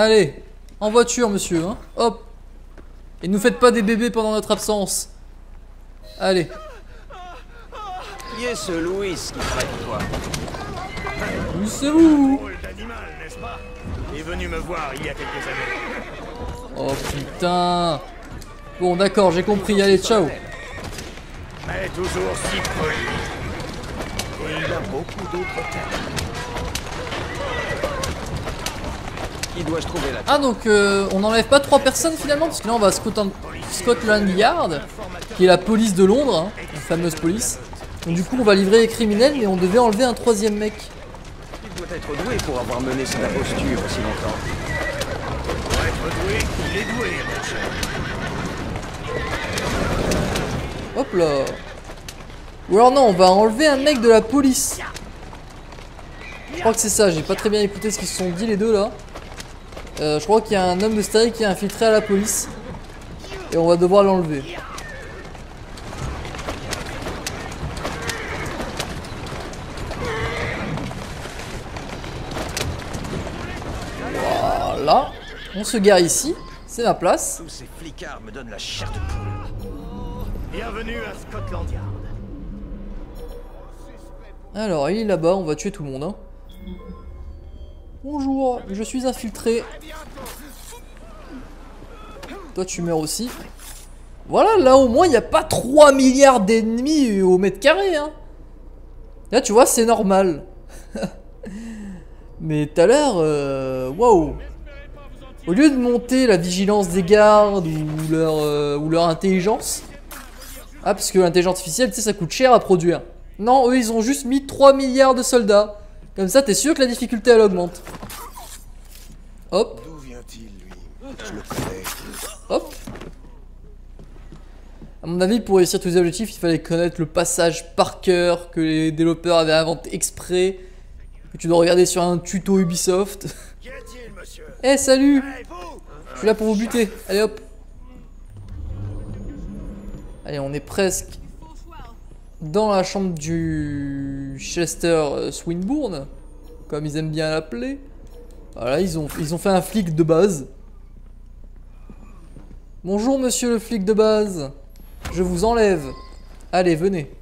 Allez, en voiture, monsieur, hein. Hop. Et ne nous faites pas des bébés pendant notre absence. Allez. Qui est ce Louis qui travaille pour toi? Oui, c'est vous. Drôle d'animal, n'est-ce pas? Il est venu me voir il y a quelques années. Oh putain. Bon, d'accord, j'ai compris. Allez, ciao. Mais toujours si poli. Et il a beaucoup d'autres terres. Qui dois-je trouver là? Ah, donc on n'enlève pas 3 personnes finalement, parce que là on va à Scotland Yard, qui est la police de Londres, hein, la fameuse police. Donc du coup on va livrer les criminels, mais on devait enlever un 3e mec. Il doit être doué pour avoir mené son imposture aussi longtemps. Pour être doué, il est doué, mon cher. Hop là. Ou alors non, on va enlever un mec de la police. Je crois que c'est ça, j'ai pas très bien écouté ce qu'ils se sont dit les deux là. Je crois qu'il y a un homme de Starry qui est infiltré à la police. Et on va devoir l'enlever. Voilà. On se gare ici. C'est ma place. Tous ces flicards me donnent la chair de poule. Bienvenue à Scotland Yard. Alors, il est là-bas. On va tuer tout le monde. Hein. Bonjour, je suis infiltré. Toi tu meurs aussi. Voilà, là au moins il n'y a pas 3 milliards d'ennemis au mètre carré hein. Là tu vois c'est normal. Mais tout à l'heure, waouh. Au lieu de monter la vigilance des gardes ou leur intelligence. Ah parce que l'intelligence artificielle tu sais ça coûte cher à produire. Non eux ils ont juste mis 3 milliards de soldats. Comme ça, t'es sûr que la difficulté elle augmente. Hop. D'où vient-il, lui? Je le connais. Hop. A mon avis, pour réussir tous les objectifs, il fallait connaître le passage par cœur que les développeurs avaient inventé exprès. Que tu dois regarder sur un tuto Ubisoft. Qu'y a-t-il, monsieur? Eh, salut! Hey, vous! Je suis là pour vous buter. Allez, hop. Allez, on est presque dans la chambre du Chester Swinburne, comme ils aiment bien l'appeler. Voilà, ils ont fait un flic de base. Bonjour monsieur le flic de base. Je vous enlève. Allez, venez.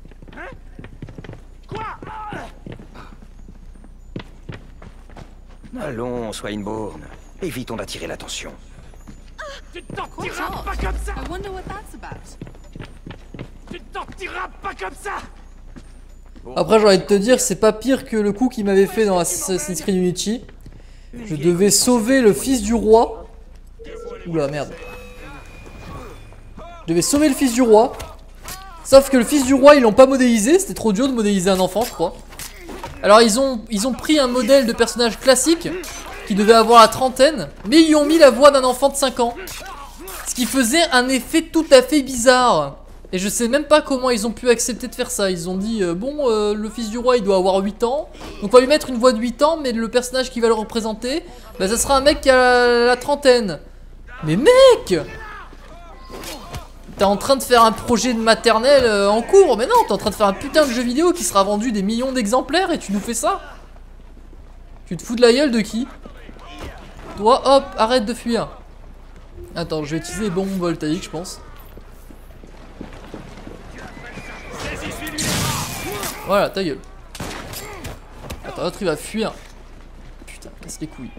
Allons, Swinburne. Évitons d'attirer l'attention. Tu t'en tireras pas comme ça! I wonder what that's about. Tu t'en tireras pas comme ça! Après, j'ai envie de te dire, c'est pas pire que le coup qu'il m'avait fait dans Assassin's Creed Unity. Je devais sauver le fils du roi. Oula, merde. Je devais sauver le fils du roi. Sauf que le fils du roi, ils l'ont pas modélisé. C'était trop dur de modéliser un enfant, je crois. Alors, ils ont pris un modèle de personnage classique qui devait avoir la trentaine, mais ils lui ont mis la voix d'un enfant de 5 ans. Ce qui faisait un effet tout à fait bizarre. Et je sais même pas comment ils ont pu accepter de faire ça. Ils ont dit, le fils du roi il doit avoir 8 ans. Donc on va lui mettre une voix de 8 ans, mais le personnage qui va le représenter, bah ça sera un mec qui a la trentaine. Mais mec! T'es en train de faire un projet de maternelle en cours. Mais non, t'es en train de faire un putain de jeu vidéo qui sera vendu des millions d'exemplaires et tu nous fais ça? Tu te fous de la gueule de qui? Toi, hop, arrête de fuir. Attends, je vais utiliser les bombes voltaïques, je pense. Voilà, ta gueule. Attends, l'autre il va fuir. Putain, casse les couilles.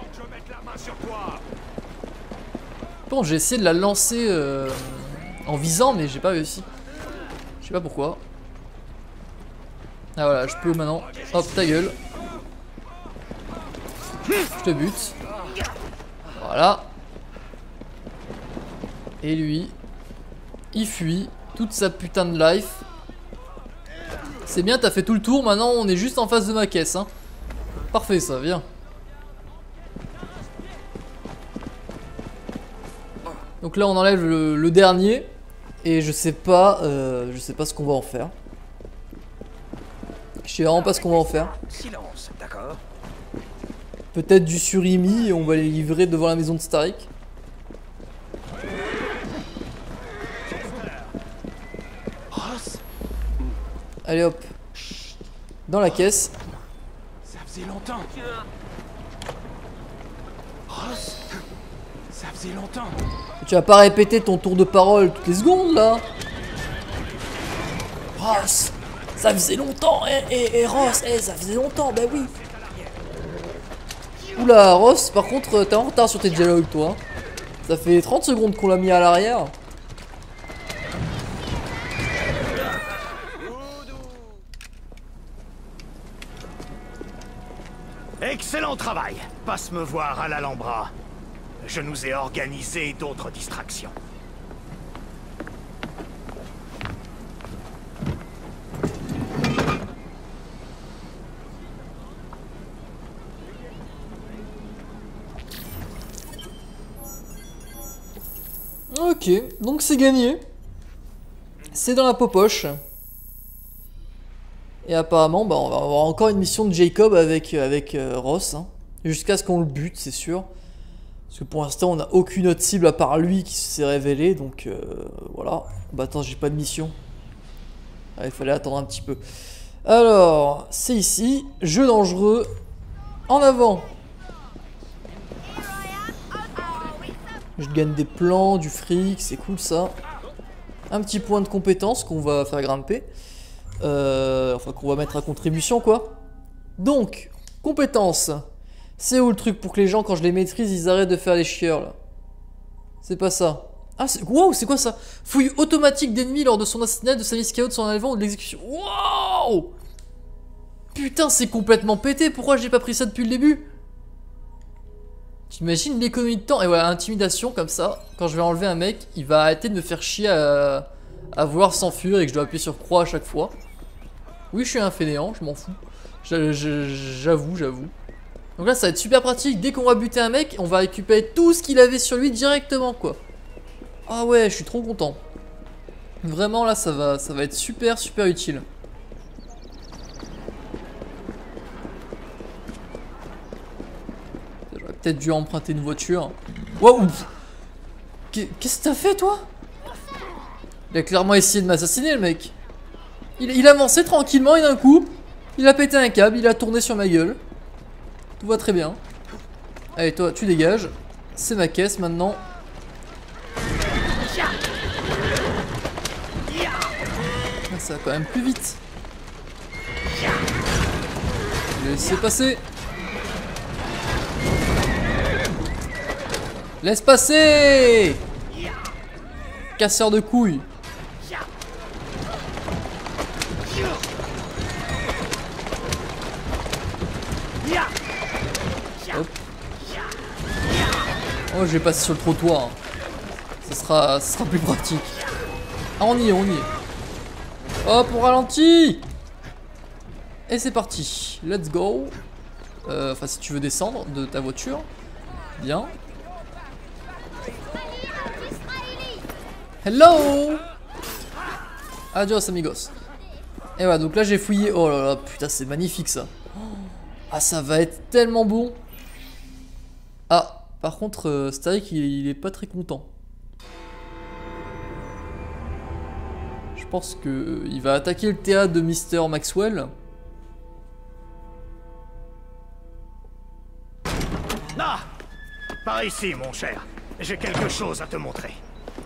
Bon, j'ai essayé de la lancer en visant, mais j'ai pas réussi. Je sais pas pourquoi. Ah voilà, je peux maintenant. Hop, ta gueule. Je te bute. Voilà. Et lui, il fuit toute sa putain de life. C'est bien, t'as fait tout le tour, maintenant on est juste en face de ma caisse hein. Parfait ça, viens. Donc là on enlève le dernier. Et je sais pas ce qu'on va en faire. Je sais vraiment pas ce qu'on va en faire. Silence, d'accord? Peut-être du surimi et on va les livrer devant la maison de Starrick. Allez hop. Dans la caisse. Ça faisait longtemps. faisait longtemps. Tu vas pas répéter ton tour de parole toutes les secondes là. Ross, ça faisait longtemps, Ross, ça faisait longtemps, bah oui. Oula, Ross, par contre, t'es en retard sur tes dialogues, toi. Ça fait 30 secondes qu'on l'a mis à l'arrière. Excellent travail. Passe me voir à l'Alhambra. Je nous ai organisé d'autres distractions. Ok, donc c'est gagné. C'est dans la popoche. Et apparemment, bah, on va avoir encore une mission de Jacob avec Ross. Hein, jusqu'à ce qu'on le bute, c'est sûr. Parce que pour l'instant, on n'a aucune autre cible à part lui qui s'est révélé. Donc voilà. Bah attends, j'ai pas de mission. Ah, il fallait attendre un petit peu. Alors, c'est ici. Jeu dangereux. En avant. Je gagne des plans, du fric, c'est cool ça. Un petit point de compétence qu'on va faire grimper. Enfin qu'on va mettre à contribution quoi. Donc, compétences. C'est où le truc pour que les gens quand je les maîtrise ils arrêtent de faire les chieurs là? C'est pas ça. Ah c'est... Wow, c'est quoi ça? Fouille automatique d'ennemis lors de son assassinat, de sa mise KO, de son enlèvement ou de l'exécution. Wow. Putain c'est complètement pété, pourquoi j'ai pas pris ça depuis le début? T'imagines l'économie de temps? Et voilà, intimidation comme ça. Quand je vais enlever un mec, il va arrêter de me faire chier à vouloir s'enfuir et que je dois appuyer sur croix à chaque fois. Oui, je suis un fainéant, je m'en fous. J'avoue. Donc là, ça va être super pratique. Dès qu'on va buter un mec, on va récupérer tout ce qu'il avait sur lui directement, quoi. Ah ouais, je suis trop content. Vraiment, là, ça va être super utile. Peut-être dû emprunter une voiture. Waouh! Qu'est-ce que t'as fait toi? Il a clairement essayé de m'assassiner le mec. Il avançait tranquillement et d'un coup, il a pété un câble, il a tourné sur ma gueule. Tout va très bien. Allez toi, tu dégages. C'est ma caisse maintenant. Ah, ça va quand même plus vite. Laissez passer. Laisse passer! Casseur de couilles. Hop. Oh, je vais passer sur le trottoir. Ça sera plus pratique. Ah, on y est. Hop, on ralentit. Et c'est parti. Let's go. Enfin, si tu veux descendre de ta voiture. Bien. Hello! Adios amigos. Et voilà, donc là j'ai fouillé. Oh là là, putain, c'est magnifique ça. Ah, ça va être tellement bon. Ah, par contre, Starik il est pas très content. Je pense que il va attaquer le théâtre de Mr. Maxwell. Ah! Par ici, mon cher. J'ai quelque chose à te montrer.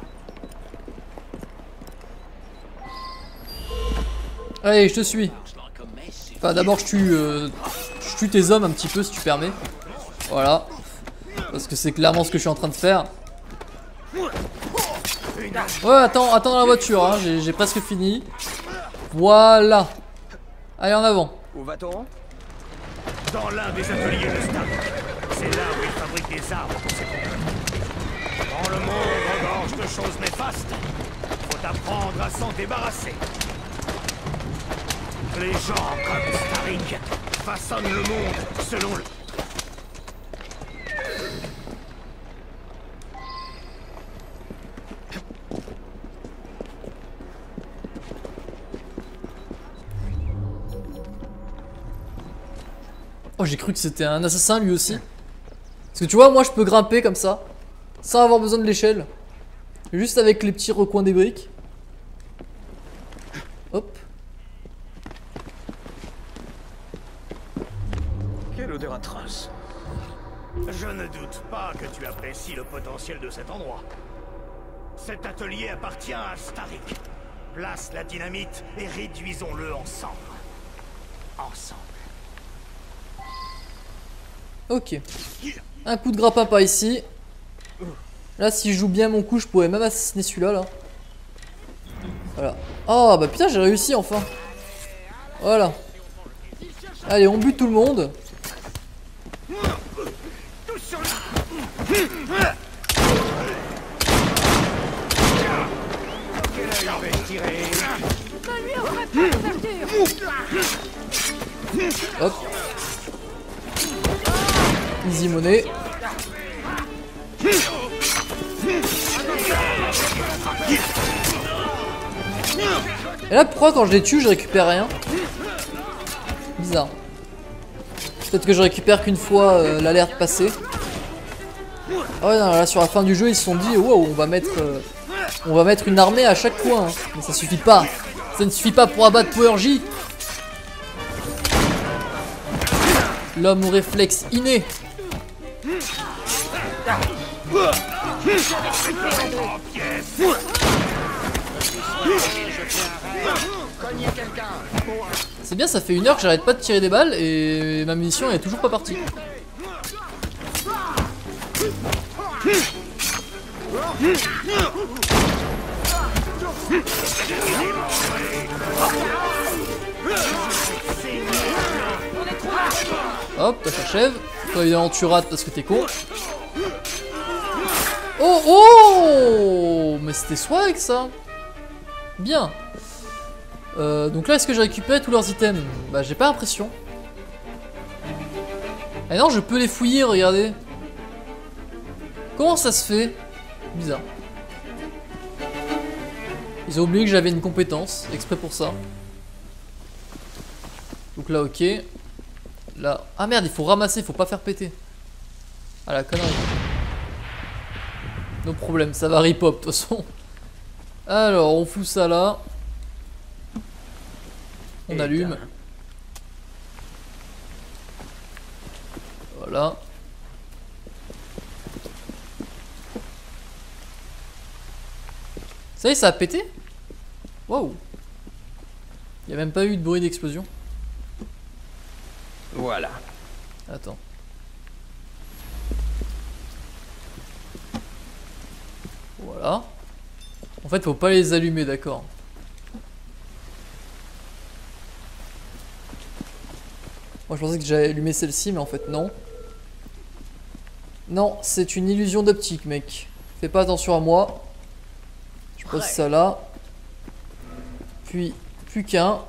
Allez, je te suis. Enfin, d'abord, je tue tes hommes un petit peu, si tu permets. Voilà. Parce que c'est clairement ce que je suis en train de faire. Ouais, attends dans la voiture, hein. J'ai presque fini. Voilà. Allez, en avant. Où va-t-on? Dans l'un des ateliers de Stark. C'est là où il fabrique des armes pour ses compagnons. Quand le monde regorge de choses néfastes, faut apprendre à s'en débarrasser. Les gens comme Starik façonnent le monde selon le... Oh, j'ai cru que c'était un assassin lui aussi. Parce que tu vois, moi je peux grimper comme ça, sans avoir besoin de l'échelle. Juste avec les petits recoins des briques. Hop. Quelle odeur atroce. Je ne doute pas que tu apprécies le potentiel de cet endroit. Cet atelier appartient à Starik. Place la dynamite et réduisons-le ensemble. Ensemble. Ok. Un coup de grappin par ici. Là, si je joue bien mon coup, je pourrais même assassiner celui-là, là. Voilà. Oh, bah putain, j'ai réussi, enfin. Voilà. Allez, on bute tout le monde. Hop. Easy money. Et là, pourquoi quand je les tue, je récupère rien? Bizarre. Peut-être que je récupère qu'une fois l'alerte passée. Ah ouais, non, là sur la fin du jeu, ils se sont dit, wow, on va mettre une armée à chaque coin. Hein. Mais ça suffit pas. Ça ne suffit pas pour abattre Power J. L'homme au réflexe inné. C'est bien, ça fait 1 heure que j'arrête pas de tirer des balles et ma munition est toujours pas partie. Hop, toi t'achèves. Toi évidemment tu rates parce que t'es con. Oh oh, mais c'était swag ça. Bien. Donc là est-ce que j'ai récupéré tous leurs items? Bah j'ai pas l'impression. Ah non, je peux les fouiller, regardez. Comment ça se fait? Bizarre. Ils ont oublié que j'avais une compétence, exprès pour ça. Donc là, ok. Là... Ah merde, il faut ramasser, il faut pas faire péter. Ah la connerie. No problème, ça va rip-hop de toute façon. Alors, on fout ça là. On allume. Voilà. Ça y est, ça a pété? Waouh. Il n'y a même pas eu de bruit d'explosion. Voilà. Attends. Voilà. En fait, faut pas les allumer, d'accord. Moi, je pensais que j'allais allumer celle-ci, mais en fait, non. Non, c'est une illusion d'optique, mec. Fais pas attention à moi. Je pose ça là. Puis, plus qu'un.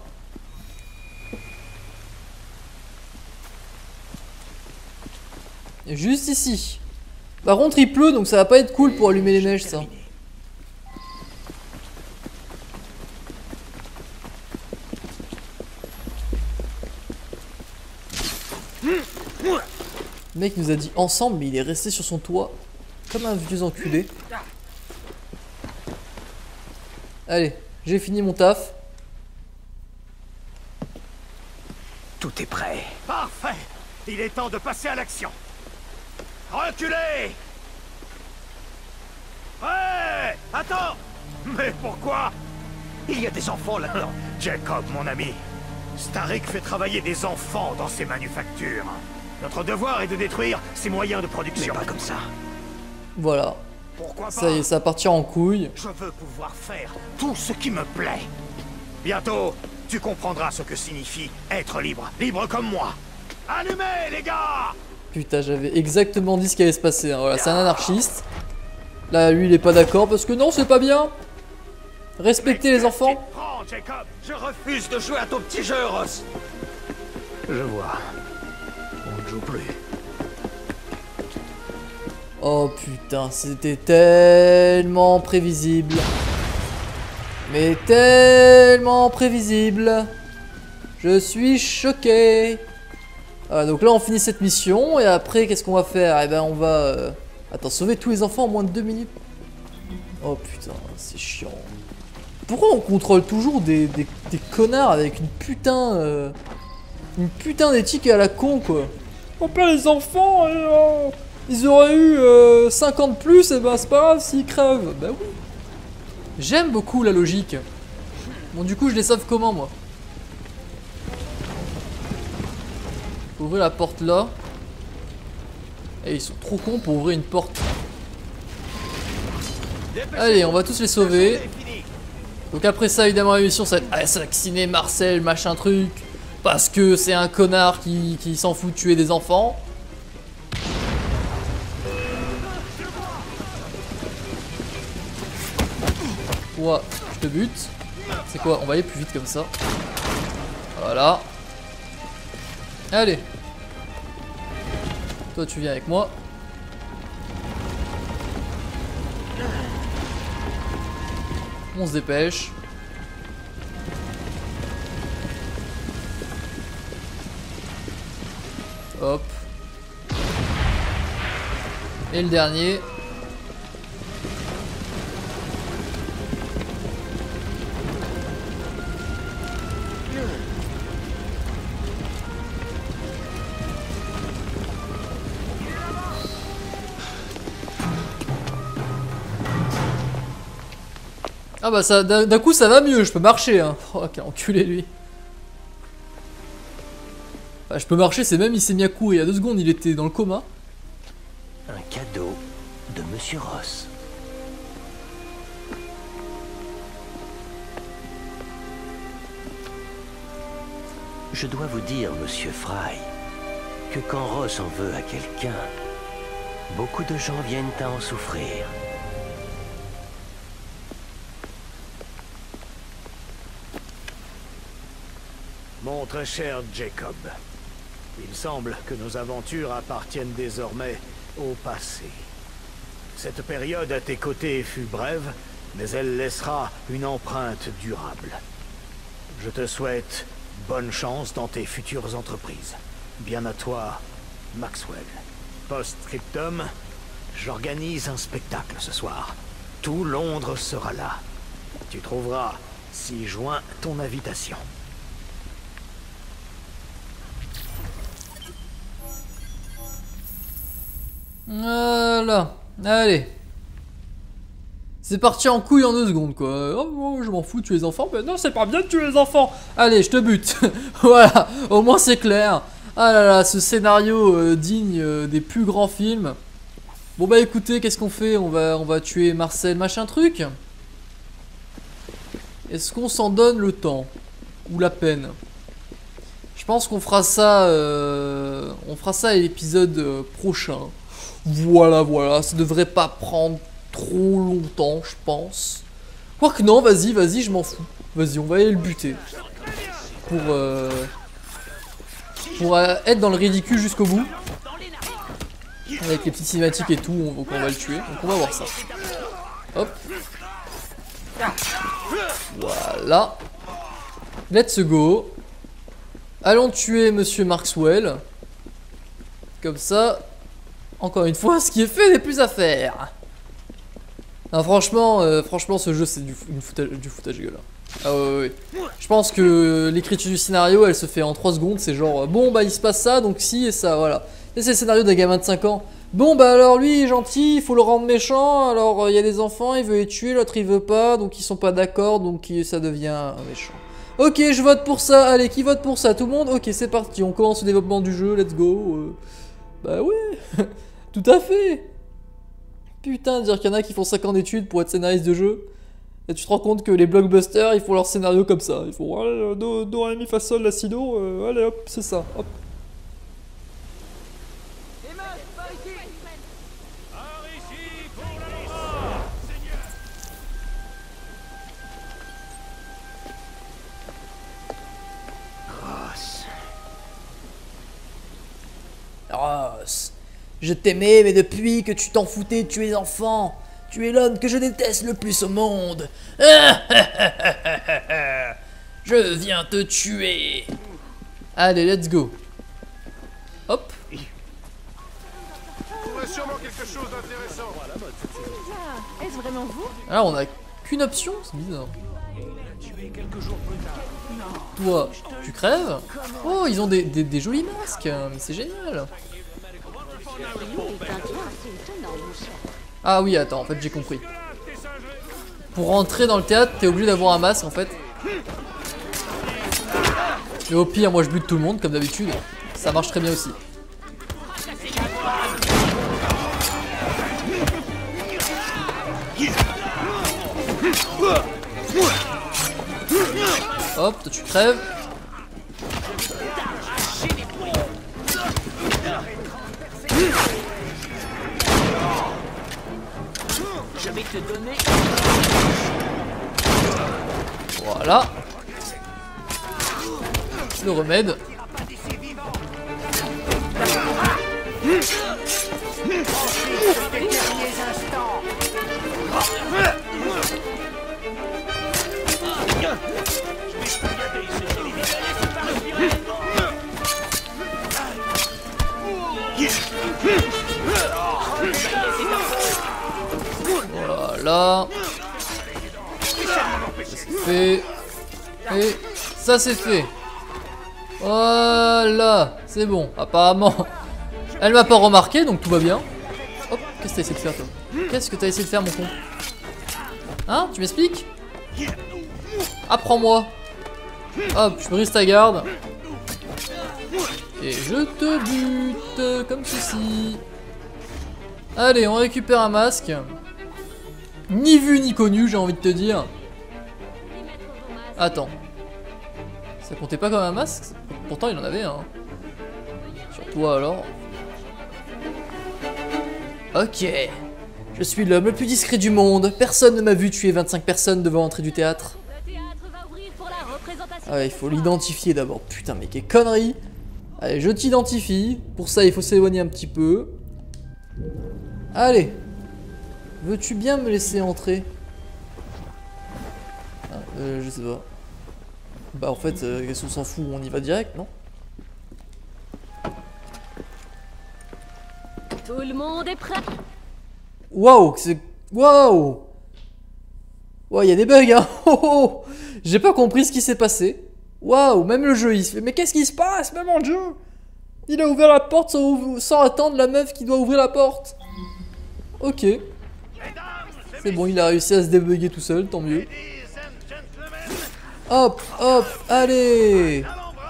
Et juste ici. Par contre, il pleut, donc ça va pas être cool pour allumer les neiges, ça. Le mec nous a dit ensemble, mais il est resté sur son toit. Comme un vieux enculé. Allez, j'ai fini mon taf. Tout est prêt. Parfait. Il est temps de passer à l'action. Reculez! Ouais! Attends! Mais pourquoi? Il y a des enfants là-dedans. Jacob, mon ami. Starik fait travailler des enfants dans ses manufactures. Notre devoir est de détruire ses moyens de production. Mais pas comme ça. Voilà. Pourquoi pas? Ça y est, ça va partir en couille. Je veux pouvoir faire tout ce qui me plaît. Bientôt, tu comprendras ce que signifie être libre. Libre comme moi. Allumez, les gars! Putain, j'avais exactement dit ce qui allait se passer. Hein. Voilà, c'est un anarchiste. Là, lui, il est pas d'accord parce que non, c'est pas bien. Respectez les enfants. Prends, Jacob. Je refuse de jouer à ton petit jeu, Ross. Je vois. On ne joue plus. Oh putain, c'était tellement prévisible. Mais tellement prévisible. Je suis choqué. Donc là on finit cette mission et après qu'est-ce qu'on va faire? Eh ben on va... Attends, sauver tous les enfants en moins de 2 minutes. Oh putain, c'est chiant. Pourquoi on contrôle toujours des connards avec une putain d'éthique à la con quoi? Oh pas les enfants Ils auraient eu 50 de plus, et ben c'est pas grave s'ils crèvent. Bah oui. J'aime beaucoup la logique. Bon, du coup, je les sauve comment, moi? Faut ouvrir la porte là. Et ils sont trop cons pour ouvrir une porte. Allez, on va tous les sauver. Donc après ça, évidemment, la mission, ça va être assassiner Marcel, machin truc. Parce que c'est un connard qui s'en fout de tuer des enfants. Toi, je te bute. C'est quoi? On va aller plus vite comme ça. Voilà. Allez. Toi, tu viens avec moi. On se dépêche. Hop. Et le dernier. Ah bah ça, d'un coup ça va mieux, je peux marcher hein. Oh quel enculé lui. Enfin, je peux marcher, c'est même il s'est mis à courir, il y a 2 secondes il était dans le coma. Un cadeau de Monsieur Ross. Je dois vous dire, Monsieur Fry, que quand Ross en veut à quelqu'un, beaucoup de gens viennent à en souffrir. Mon très cher Jacob, il semble que nos aventures appartiennent désormais au passé. Cette période à tes côtés fut brève, mais elle laissera une empreinte durable. Je te souhaite bonne chance dans tes futures entreprises. Bien à toi, Maxwell. Post-scriptum, j'organise un spectacle ce soir. Tout Londres sera là. Tu trouveras, 6 juin, ton invitation. Voilà, allez. C'est parti en couille en 2 secondes quoi. Oh, oh, je m'en fous de tuer les enfants. Mais non, c'est pas bien de tuer les enfants. Allez, je te bute. Voilà, au moins c'est clair. Ah là là, ce scénario digne des plus grands films. Bon bah écoutez, qu'est-ce qu'on fait? On va tuer Marcel machin truc. Est-ce qu'on s'en donne le temps? Ou la peine? Je pense qu'on fera ça à l'épisode prochain. Voilà, voilà, ça devrait pas prendre trop longtemps, je pense. Quoique non, vas-y, je m'en fous. Vas-y, on va aller le buter. Pour être dans le ridicule jusqu'au bout. Avec les petites cinématiques et tout, on va le tuer. Donc on va voir ça. Hop. Voilà. Let's go. Allons tuer Monsieur Maxwell. Comme ça... Encore une fois, ce qui est fait n'est plus à faire. Non, franchement, ce jeu c'est du foutage gueule. Ah ouais. Je pense que l'écriture du scénario, elle se fait en 3 secondes. C'est genre, bon bah il se passe ça, donc si et ça, voilà. Et c'est le scénario d'un gamin de 5 ans. Bon bah alors lui il est gentil, il faut le rendre méchant. Alors il y a des enfants, il veut les tuer, l'autre il veut pas, donc ils sont pas d'accord, donc ça devient un méchant. Ok, je vote pour ça. Allez, qui vote pour ça? Tout le monde? Ok, c'est parti, on commence le développement du jeu, let's go. Bah ouais. Tout à fait. Putain, dire qu'il y en a qui font 5 ans d'études pour être scénariste de jeu. Et tu te rends compte que les blockbusters, ils font leur scénario comme ça. Ils font allez, do, ré, mi, fa, sol, la, si, do. Allez hop, c'est ça. Hop. Ross, je t'aimais, mais depuis que tu t'en foutais de tuer les enfants, tu es l'homme que je déteste le plus au monde. Je viens te tuer. Allez, let's go. Hop. Sûrement quelque chose d'intéressant. Est-ce vraiment vous? Alors, on a qu'une option, c'est bizarre. Toi, tu crèves? Oh, ils ont des jolis masques, mais c'est génial. Ah oui, attends, en fait j'ai compris. Pour rentrer dans le théâtre, t'es obligé d'avoir un masque en fait. Mais au pire, moi je bute tout le monde comme d'habitude. Ça marche très bien aussi. Hop, toi tu crèves. Je vais te donner. Voilà. Le remède. Voilà. C'est fait. Et ça c'est fait. Voilà. C'est bon. Apparemment, elle m'a pas remarqué, donc tout va bien. Hop, qu'est-ce que t'as essayé de faire toi? Qu'est-ce que t'as essayé de faire mon con? Hein? Tu m'expliques? Apprends-moi. Hop, je brise ta garde. Et je te bute comme ceci. Allez, on récupère un masque. Ni vu ni connu, j'ai envie de te dire. Attends. Ça comptait pas comme un masque? Pourtant il en avait un. Sur toi alors. Ok. Je suis l'homme le plus discret du monde. Personne ne m'a vu tuer 25 personnes devant l'entrée du théâtre. Ah ouais, il faut l'identifier d'abord. Putain, mais quelle connerie. Allez, je t'identifie. Pour ça, il faut s'éloigner un petit peu. Allez. Veux-tu bien me laisser entrer? Ah, je sais pas. Bah en fait, qu'est-ce qu'on s'en fout? On y va direct, non? Tout le monde est prêt. Waouh, c'est... Waouh. Ouais, il y a des bugs, hein. Oh, oh. J'ai pas compris ce qui s'est passé. Waouh, même le jeu, il se fait... Mais qu'est-ce qui se passe? Même en jeu, il a ouvert la porte sans attendre la meuf qui doit ouvrir la porte. Ok. C'est bon, il a réussi à se débugger tout seul, tant mieux. Hop, hop, allez.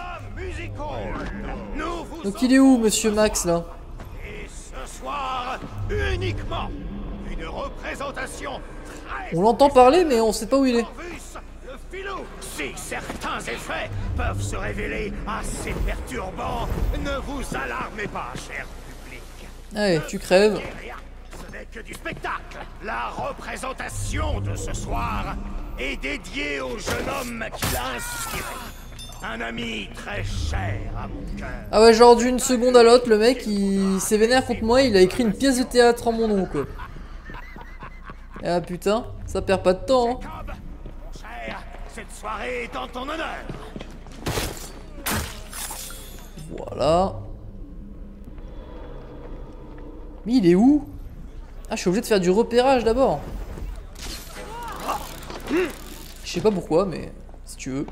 Donc il est où, monsieur Max, là? Et ce soir, uniquement une représentation. On l'entend parler, mais on sait pas où il est. Le filou. Si certains effets peuvent se révéler assez perturbants, ne vous alarmez pas, cher public. Allez, tu crèves. Rien, ce n'est que du spectacle. La représentation de ce soir est dédiée au jeune homme qui l'a inspiré. Un ami très cher à mon cœur. Ah ouais, genre d'une seconde à l'autre, le mec, il s'est vénère contre moi, il a écrit une pièce de théâtre en mon nom, quoi. Ah putain, ça perd pas de temps, hein. Jacob, mon cher, cette soirée est en ton honneur. Voilà. Mais il est où? Ah, je suis obligé de faire du repérage d'abord. Je sais pas pourquoi, mais si tu veux.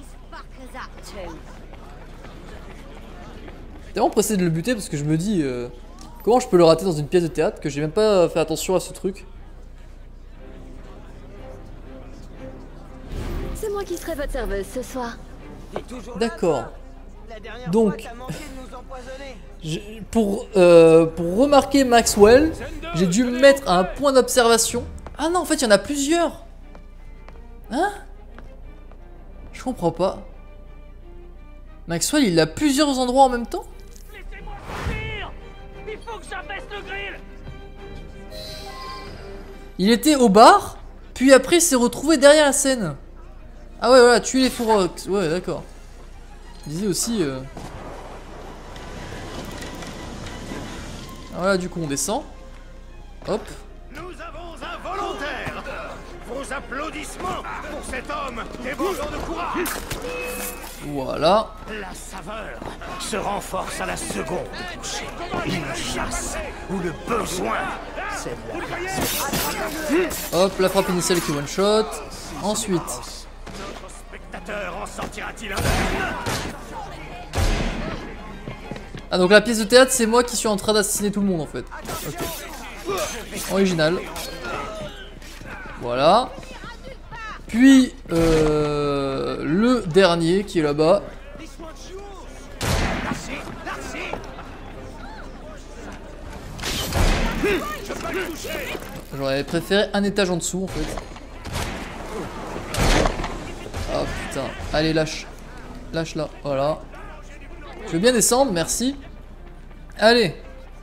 T'es vraiment pressé de le buter parce que je me dis comment je peux le rater dans une pièce de théâtre que j'ai même pas fait attention à ce truc. C'est moi qui serai votre serveuse ce soir. D'accord. Donc, pour remarquer Maxwell, j'ai dû me mettre à un point d'observation. Ah non, en fait, il y en a plusieurs. Hein? Je comprends pas. Maxwell, il a plusieurs endroits en même temps? Laissez-moi sortir. Il faut que j'abaisse le grill. Il était au bar, puis après il s'est retrouvé derrière la scène. Ah ouais, voilà, tuer les Fourox. Ouais, d'accord. Je disais aussi... Ah, voilà, du coup on descend. Hop. Nous avons un volontaire. Vos applaudissements pour cet homme débordant de courage. Voilà. La saveur se renforce à la seconde touchée. Une chasse ou le besoin, c'est la Hop, la frappe initiale qui one shot. Ensuite. Notre spectateur en sortira-t-il un? Ah donc la pièce de théâtre c'est moi qui suis en train d'assassiner tout le monde en fait. Ok. Original. Voilà. Puis le dernier qui est là-bas. J'aurais préféré un étage en dessous en fait. Oh putain. Allez lâche. Lâche là. Voilà. Je veux bien descendre, merci. Allez.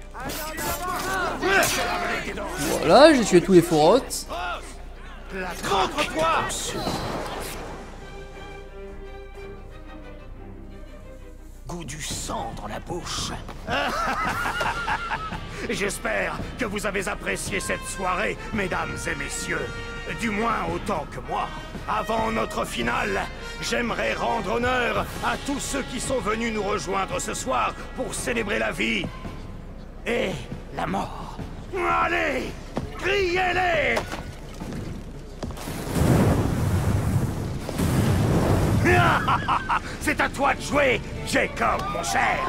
Voilà, j'ai tué tous les faurottes. Goût du sang dans la bouche. J'espère que vous avez apprécié cette soirée, mesdames et messieurs. Du moins autant que moi. Avant notre finale, j'aimerais rendre honneur à tous ceux qui sont venus nous rejoindre ce soir pour célébrer la vie et la mort. Allez, criez-les! C'est à toi de jouer, Jacob, mon cher.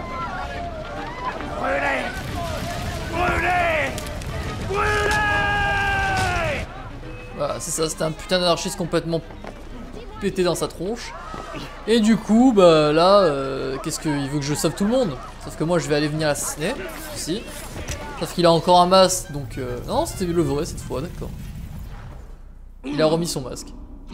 Brûlez! Brûlez! Brûlez! Voilà, c'est ça, c'était un putain d'anarchiste complètement pété dans sa tronche. Et du coup, bah là, qu'est-ce qu'il veut que je sauve tout le monde? Sauf que moi je vais aller venir l'assassiner, ici. Sauf qu'il a encore un masque, donc... Non, c'était le vrai cette fois, d'accord. Il a remis son masque.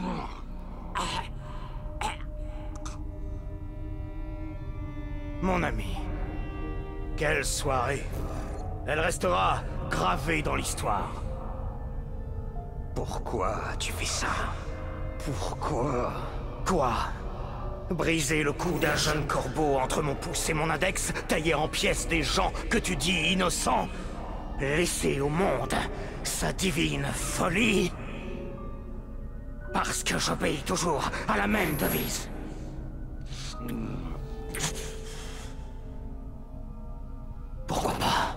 Mon ami, quelle soirée. Elle restera gravée dans l'histoire. Pourquoi tu fais ça? Pourquoi? Quoi? Briser le cou d'un jeune corbeau entre mon pouce et mon index, tailler en pièces des gens que tu dis innocents, laisser au monde sa divine folie? Parce que j'obéis toujours à la même devise. Pourquoi pas?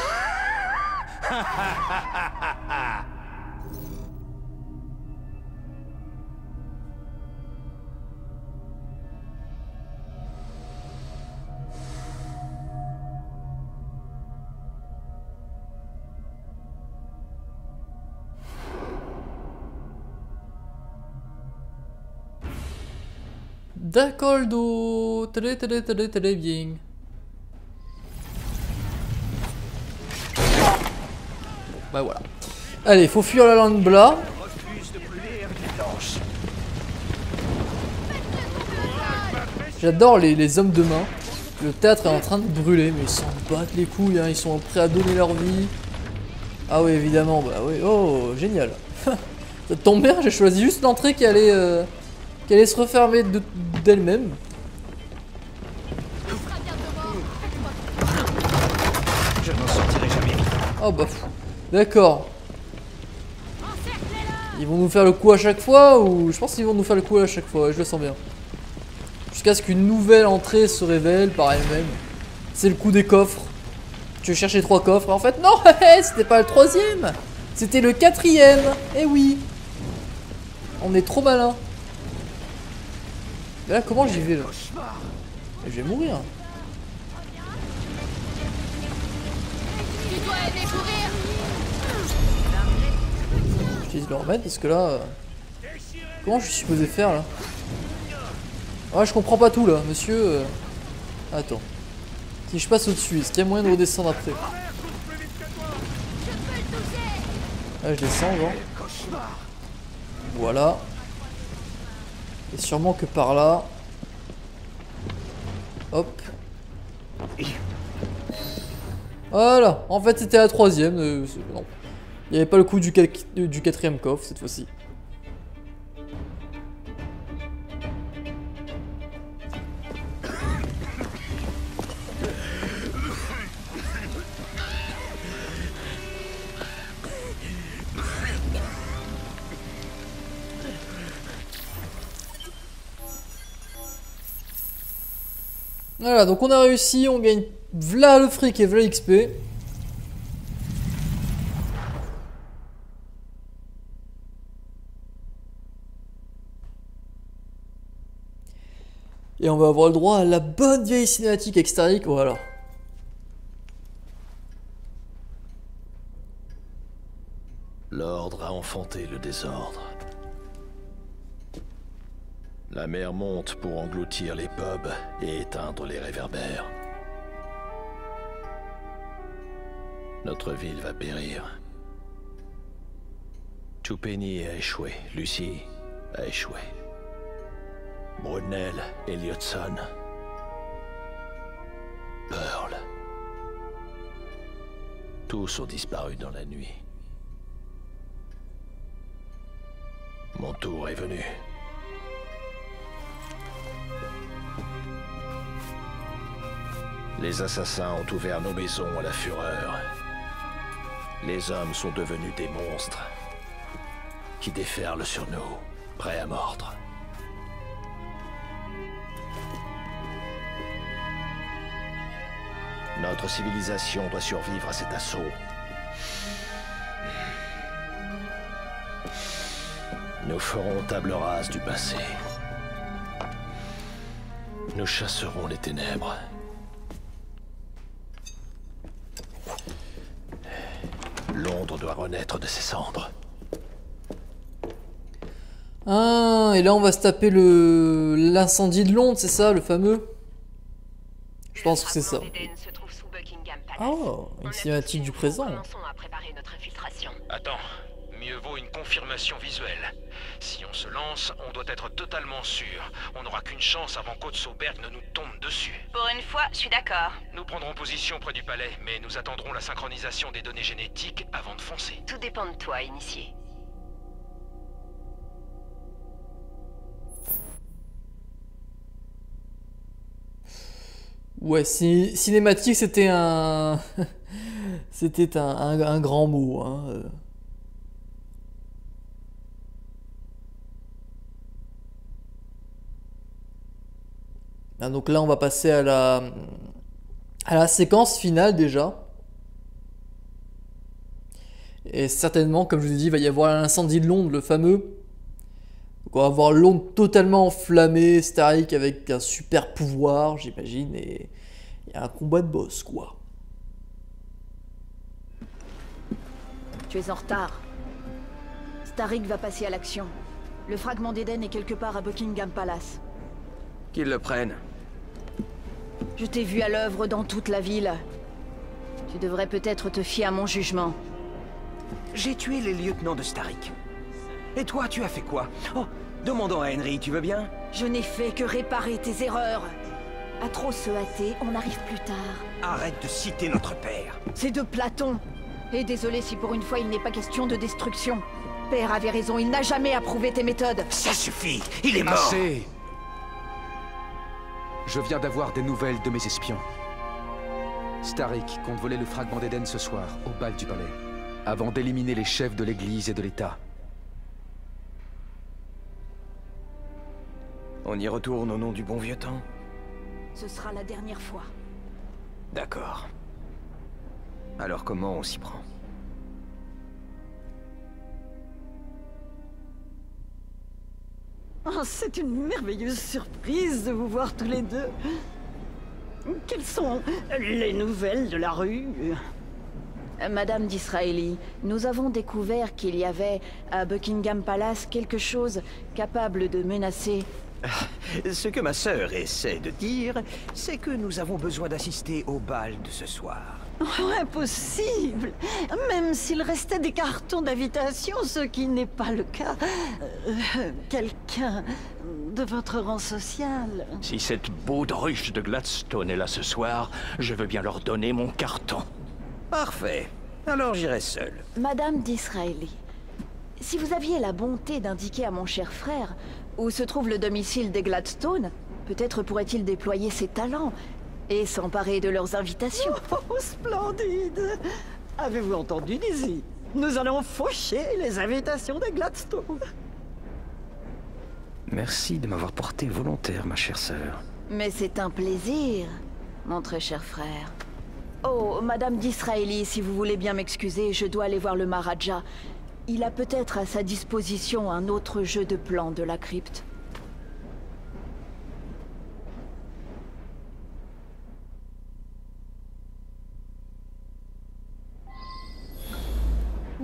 D'accord, très bien. Bah voilà. Allez, faut fuir la langue blanc. J'adore les hommes de main. Le théâtre est en train de brûler, mais ils s'en battent les couilles, hein. Ils sont prêts à donner leur vie. Ah oui, évidemment, bah oui. Oh, génial. Ça tombe bien, j'ai choisi juste l'entrée qui allait se refermer d'elle-même. Je n'en sortirai jamais. Oh bah, d'accord. Ils vont nous faire le coup à chaque fois ou... Je pense qu'ils vont nous faire le coup à chaque fois, je le sens bien. Jusqu'à ce qu'une nouvelle entrée se révèle par elle-même. C'est le coup des coffres. Tu cherches les 3 coffres. En fait, non, c'était pas le 3e. C'était le 4e. Eh oui. On est trop malin. Là, comment j'y vais là? Je vais mourir. Tu dois aimer courir. J'utilise le remède parce que là... Comment je suis supposé faire là? Ouais, je comprends pas tout là, monsieur. Attends. Si je passe au-dessus, est-ce qu'il y a moyen de redescendre après? Là, je descends, genre. Voilà. Et sûrement que par là. Hop. Voilà. En fait, c'était la 3e. Non. Il n'y avait pas le coup du 4e coffre cette fois-ci. Voilà, donc on a réussi, on gagne v'là le fric et v'là l'XP. Et on va avoir le droit à la bonne vieille cinématique extérique, voilà. L'ordre a enfanté le désordre. La mer monte pour engloutir les pubs et éteindre les réverbères. Notre ville va périr. Tupeni a échoué, Lucie a échoué. Brunel, Elliotson, Pearl. Tous ont disparu dans la nuit. Mon tour est venu. Les assassins ont ouvert nos maisons à la fureur. Les hommes sont devenus des monstres qui déferlent sur nous, prêts à mordre. Notre civilisation doit survivre à cet assaut. Nous ferons table rase du passé. Nous chasserons les ténèbres. Londres doit renaître de ses cendres. Ah, et là on va se taper l'incendie de Londres, c'est ça, le fameux? Je pense que c'est ça. Oh, une cinématique du présent. Attends, mieux vaut une confirmation visuelle. Si on se lance, on doit être totalement sûr. On n'aura qu'une chance avant qu'Otsoberg ne nous tombe dessus. Pour une fois, je suis d'accord. Nous prendrons position près du palais, mais nous attendrons la synchronisation des données génétiques avant de foncer. Tout dépend de toi, initié. Ouais, cinématique, c'était un... c'était un grand mot, hein. Ah, donc là, on va passer à la séquence finale, déjà. Et certainement, comme je vous ai dit, il va y avoir l'incendie de Londres, le fameux. Donc on va voir Londres totalement enflammée, Starrick avec un super pouvoir, j'imagine, et il y a un combat de boss, quoi. Tu es en retard. Starrick va passer à l'action. Le fragment d'Éden est quelque part à Buckingham Palace. Qu'ils le prennent. Je t'ai vu à l'œuvre dans toute la ville. Tu devrais peut-être te fier à mon jugement. J'ai tué les lieutenants de Starrick. Et toi, tu as fait quoi? Oh, demandons à Henry, tu veux bien? Je n'ai fait que réparer tes erreurs. À trop se hâter, on arrive plus tard. Arrête de citer notre père. C'est de Platon. Et désolé si pour une fois il n'est pas question de destruction. Père avait raison, il n'a jamais approuvé tes méthodes. Ça suffit, il est mort. Assez. Je viens d'avoir des nouvelles de mes espions. Starrick compte voler le fragment d'Éden ce soir, au bal du palais, avant d'éliminer les chefs de l'Église et de l'État. On y retourne au nom du bon vieux temps? Ce sera la dernière fois. D'accord. Alors comment on s'y prend? Oh, c'est une merveilleuse surprise de vous voir tous les deux. Quelles sont les nouvelles de la rue? Madame d'Israéli, nous avons découvert qu'il y avait à Buckingham Palace quelque chose capable de menacer... Ce que ma sœur essaie de dire, c'est que nous avons besoin d'assister au bal de ce soir. Oh, impossible! Même s'il restait des cartons d'invitation, ce qui n'est pas le cas. Quelqu'un de votre rang social... Si cette baudruche de Gladstone est là ce soir, je veux bien leur donner mon carton. Parfait. Alors j'irai seul. Madame d'Israéli, si vous aviez la bonté d'indiquer à mon cher frère où se trouve le domicile des Gladstone, peut-être pourrait-il déployer ses talents et s'emparer de leurs invitations. Oh, splendide! Avez-vous entendu, Lizzie? Nous allons faucher les invitations des Gladstone. Merci de m'avoir porté volontaire, ma chère sœur. Mais c'est un plaisir, mon très cher frère. Oh, Madame d'Israéli, si vous voulez bien m'excuser, je dois aller voir le Maharaja. Il a peut-être à sa disposition un autre jeu de plans de la crypte.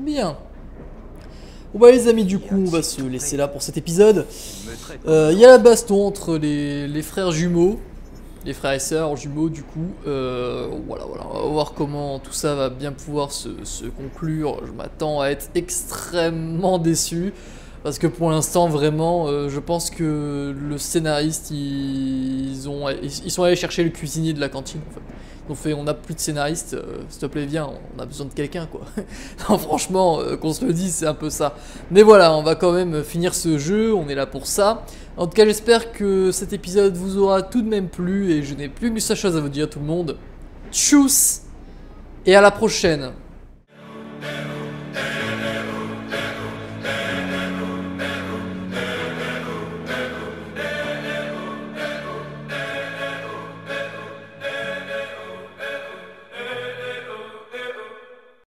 bien. Bon bah les amis, du coup on va se laisser là pour cet épisode. Il y a la baston entre les frères jumeaux, les frères et sœurs jumeaux du coup. Voilà, on va voir comment tout ça va bien pouvoir se conclure. Je m'attends à être extrêmement déçu. Parce que pour l'instant vraiment je pense que le scénariste ils sont allés chercher le cuisinier de la cantine en fait. Ils ont fait on n'a plus de scénariste, s'il te plaît viens, on a besoin de quelqu'un quoi. Non franchement qu'on se le dise c'est un peu ça. Mais voilà on va quand même finir ce jeu, on est là pour ça. En tout cas j'espère que cet épisode vous aura tout de même plu et je n'ai plus que ça chose à vous dire tout le monde. Tchuss et à la prochaine.